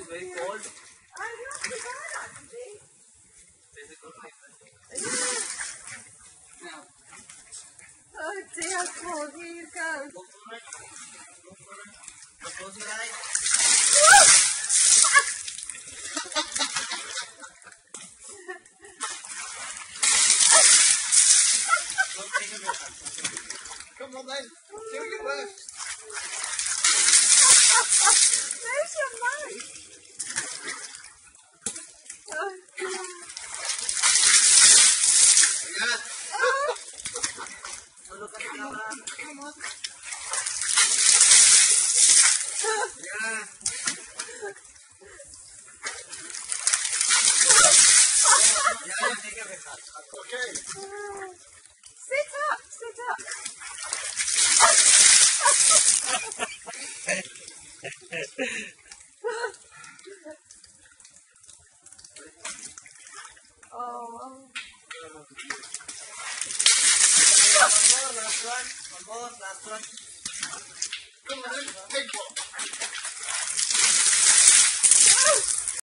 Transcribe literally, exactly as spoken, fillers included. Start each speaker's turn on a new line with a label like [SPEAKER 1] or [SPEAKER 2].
[SPEAKER 1] very cold.
[SPEAKER 2] I know, it's hard today.
[SPEAKER 1] There's a good life.
[SPEAKER 2] Now. Oh dear, Paul, here you go.
[SPEAKER 1] Go for it. Go for it. Now close your eyes. Don't take a breath. Come on then. Do your best.
[SPEAKER 2] There's your mouth. Oh,
[SPEAKER 1] Yeah.
[SPEAKER 2] oh.
[SPEAKER 1] Look at the camera.
[SPEAKER 2] Come on.
[SPEAKER 1] Yeah. Yeah, yeah, take a breath. Okay.
[SPEAKER 2] Sit up, sit up. Oh.
[SPEAKER 1] One more, last one. One more, last one. Come on, big ball.